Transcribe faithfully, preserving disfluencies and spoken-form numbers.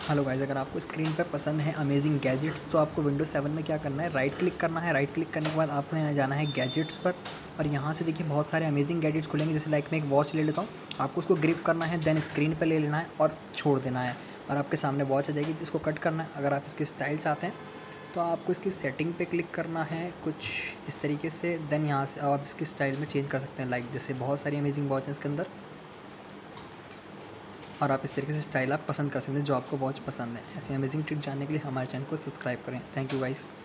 Hello guys, अगर आपको screen पर पसंद है अमेजिंग गैजेट्स तो आपको विंडोज सेवन में क्या करना है, राइट क्लिक करना है। राइट क्लिक करने के बाद आपको यहाँ जाना है गैजेट्स पर और यहाँ से देखिए बहुत सारे अमेजिंग गैजेट्स खुलेंगे। जैसे लाइक मैं एक वॉच ले लेता हूँ, आपको उसको ग्रिप करना है, देन स्क्रीन पर ले लेना है और छोड़ देना है और आपके सामने वॉच आ जाएगी। इसको कट करना है। अगर आप इसकी स्टाइल चाहते हैं तो आपको इसकी सेटिंग पे क्लिक करना है कुछ इस तरीके से, देन यहाँ से आप इसकी स्टाइल में चेंज कर सकते हैं। लाइक जैसे बहुत सारी अमेजिंग वॉच है इसके अंदर और आप इस तरीके से स्टाइल आप पसंद कर सकते हैं जो आपको वॉच पसंद है। ऐसे अमेजिंग ट्रिक जानने के लिए हमारे चैनल को सब्सक्राइब करें। Thank you guys.